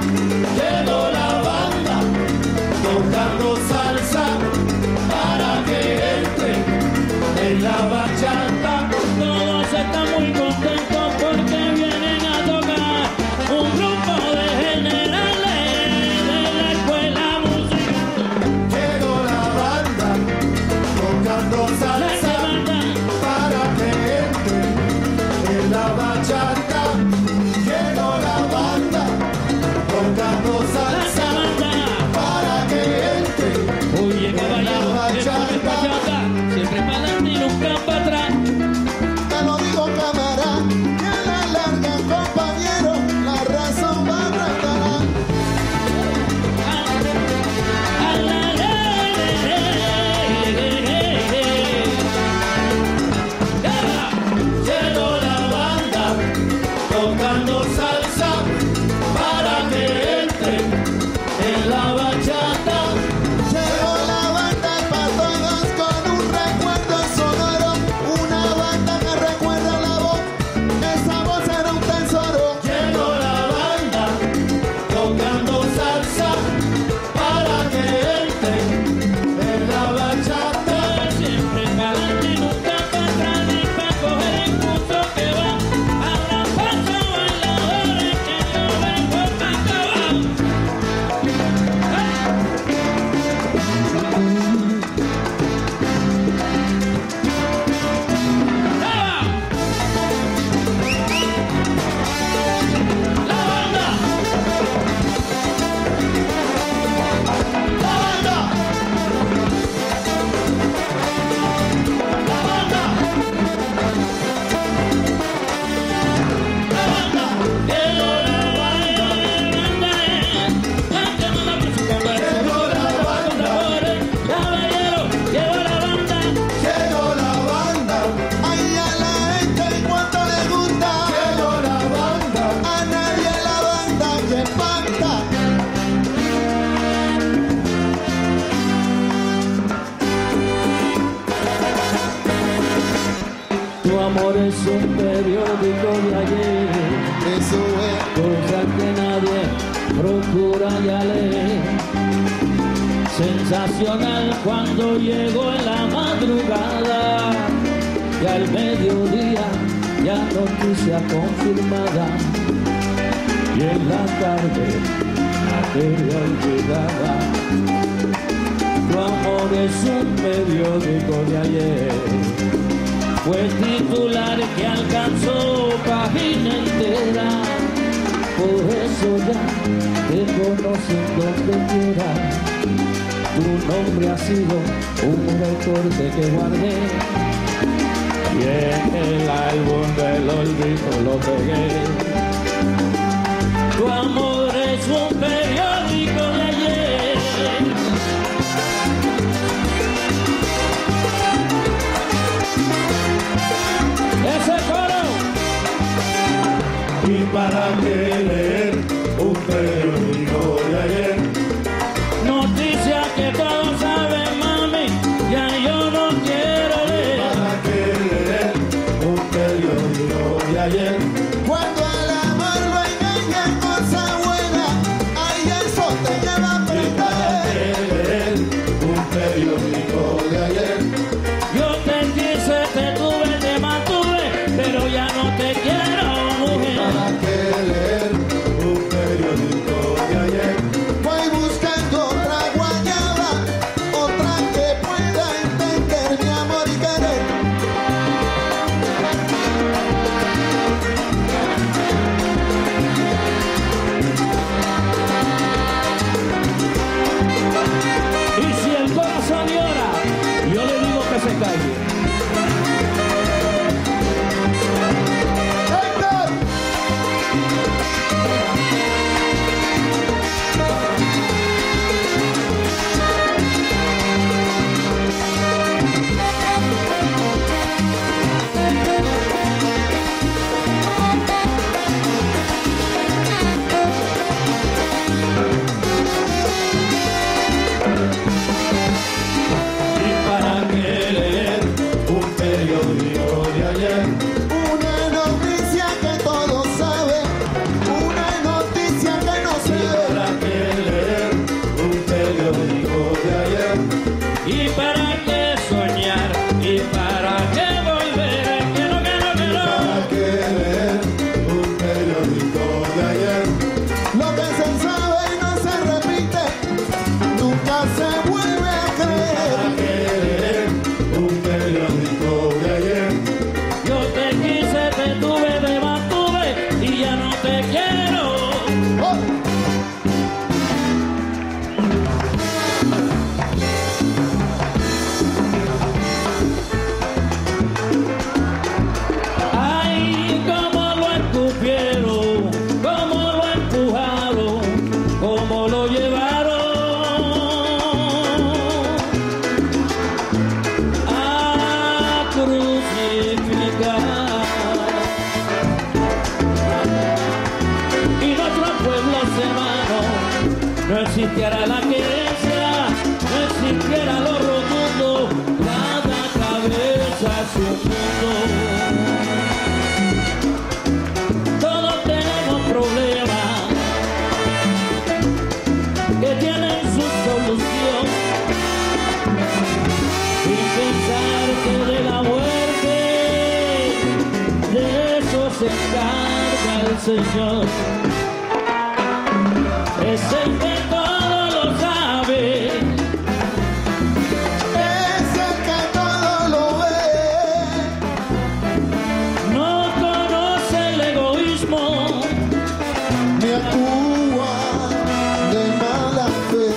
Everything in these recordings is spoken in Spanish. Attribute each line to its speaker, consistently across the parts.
Speaker 1: llegó la banda tocando salsa para que entre en la bachata.
Speaker 2: Todos están muy contentos porque vienen a tocar un grupo de generales de la escuela musical.
Speaker 1: Llegó la banda tocando salsa para que entre en la bachata. Llegó la banda tocando salsa para que entre.
Speaker 2: Oye, caballero, siempre bachata, siempre para adelante y nunca para atrás.
Speaker 1: Te lo digo, cámara, que a la larga, compañero, la razón va a tratar. Llegó la banda tocando salsa para que entre en la bachata. Llegó la banda para todos con un recuerdo sonoro, una banda que recuerda la voz, esa voz era un tesoro. Llegó la banda tocando salsa para que entre en la bachata.
Speaker 2: Siempre para adelante y nunca para atrás, ni para coger el curso que va. Habrá paso bailadores que yo vengo para acabar.
Speaker 1: Llegó la banda, ay a la gente cuánto le gusta. Llegó la banda, a nadie la banda que espanta.
Speaker 2: Tu amor es un periódico de ayer,
Speaker 1: Eso es,
Speaker 2: cosa que nadie procura ya leer. Sensacional cuando llegó en la madrugada y al mediodía ya noticia confirmada. Y en la tarde materia olvidada. Tu amor es un periódico de ayer, fue titular que alcanzó página entera. Por eso ya te conocen donde quiera. Tu nombre ha sido un recorte que guardé y en el álbum del olvido lo pegué. Tu amor es un periódico de ayer. Ese coro.
Speaker 1: y para qué leer un periódico de ayer.
Speaker 2: Noticia que todos saben, mami, ya yo no quiero leer.
Speaker 1: Para qué leer un periódico de ayer. Cuando el amor lo engaña cosa buena, ahí eso te lleva a aprender. Para qué leer un periódico de ayer.
Speaker 2: Yo te quise, te tuve, te mantuve, pero ya no te quiero, mujer.
Speaker 1: Para qué leer un periódico de ayer. Voy buscando otra guayaba, otra que pueda entender mi amor y querer.
Speaker 2: Y si el corazón llora, yo no existiera la querencia, no existiera lo rotundo, cada cabeza es un mundo. Todos tenemos problemas que tienen su solución, y pensar que de la muerte, de eso se encarga el Señor. Es el que todo lo sabe,
Speaker 1: Es el que todo lo ve.
Speaker 2: no conoce el egoísmo,
Speaker 1: Ni actúa de mala fe.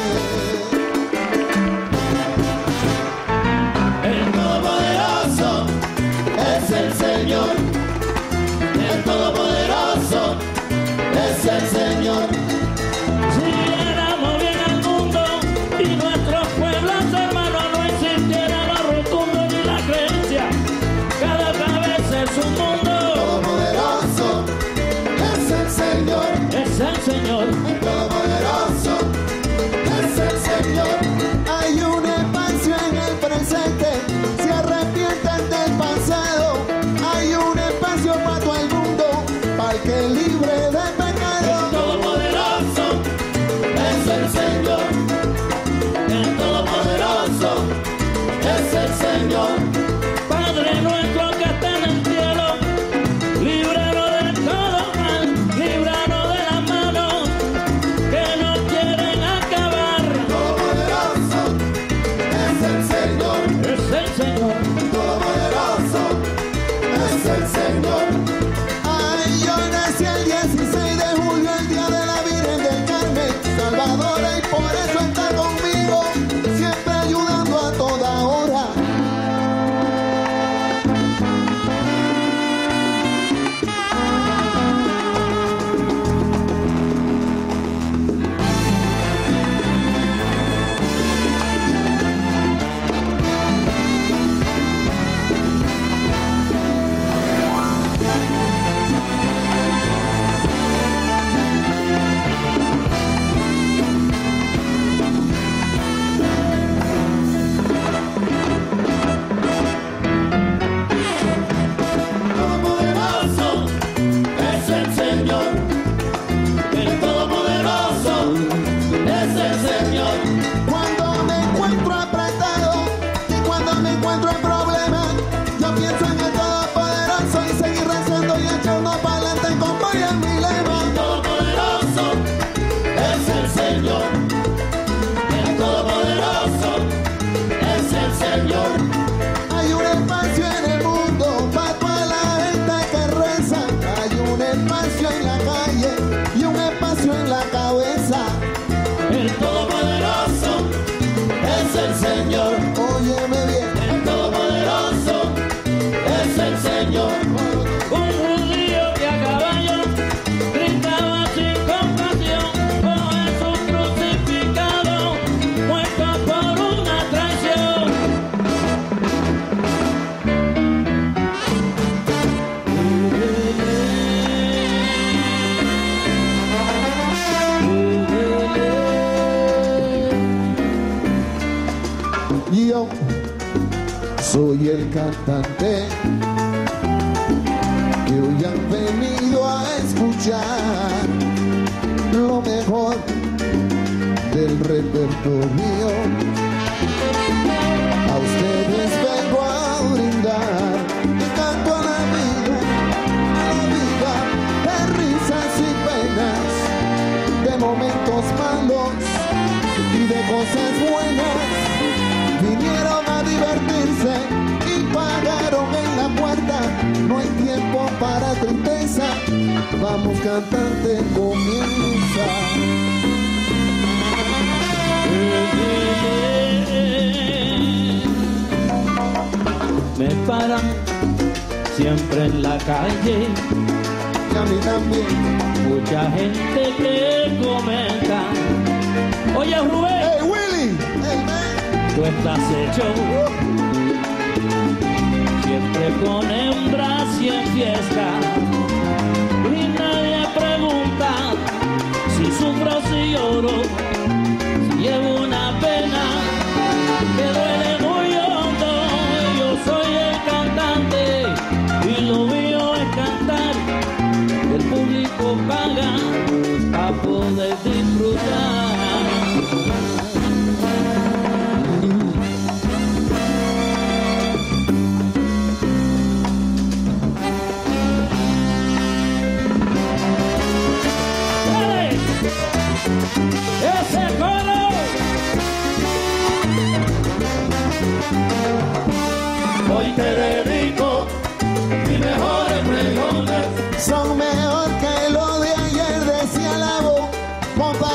Speaker 2: el
Speaker 1: Todopoderoso es el Señor. El Todopoderoso es el Señor.
Speaker 2: Si viéramos bien al mundo y nuestros pueblos hermanos, no existiera lo rotundo ni la creencia, cada cabeza es un mundo,
Speaker 1: Todopoderoso es el Señor.
Speaker 2: es el Señor.
Speaker 1: El Todopoderoso es el Señor. Hay un espacio en el presente, se arrepienten del pasado. Hay un espacio para todo el mundo, para el que es libre de pecado.
Speaker 2: Todopoderoso
Speaker 1: Es el Señor.
Speaker 2: el
Speaker 1: Todopoderoso es el Señor.
Speaker 2: Padre nuestro que está en el cielo, líbranos de todo mal, líbranos de las manos que nos quieren acabar.
Speaker 1: Todopoderoso es el Señor.
Speaker 2: Es el Señor.
Speaker 1: Todopoderoso es el Señor. Ay, yo nací el 16 de julio, el día de la Virgen del Carmen, Salvadora, y por eso está conmigo, siempre ayudando a toda hora. Todopoderoso es el Señor. El Todopoderoso es el Señor. Cuando me encuentro apretado y cuando me encuentro en problemas, yo pienso en el Todopoderoso y seguir rezando y echando para adelante con vaya mi lema. El Todopoderoso es el Señor. El Todopoderoso es el Señor. Hay un espacio en el mundo para toda la gente que reza. Hay un espacio en la calle y un espacio en la cabeza.
Speaker 2: El Todopoderoso
Speaker 1: Es el Señor. Óyeme bien. El Todopoderoso es el Señor.
Speaker 2: un judío que a caballo gritaba sin compasión, con Jesús crucificado, muerto por una traición.
Speaker 1: Yo soy el cantante que hoy han venido a escuchar lo mejor del repertorio. A ustedes vengo a brindar canto a la vida de risas y penas, de momentos malos y de cosas buenas. Vinieron a divertirse y pagaron en la puerta. No hay tiempo para tristeza. Vamos, cantante, comienza.
Speaker 2: Me paran siempre en la calle,
Speaker 1: Y a mí también.
Speaker 2: mucha gente que comenta: oye Rubén,
Speaker 1: ¡Hey, Willy! ¡Hey, man!
Speaker 2: tú estás hecho siempre con hembras y en fiesta, y nadie pregunta si sufro, si lloro, disfrutar. ¡Dale! ¡Ese coro!
Speaker 1: Hoy te dedico mis mejores pregones.
Speaker 3: Son mejor que lo de ayer, decía la voz.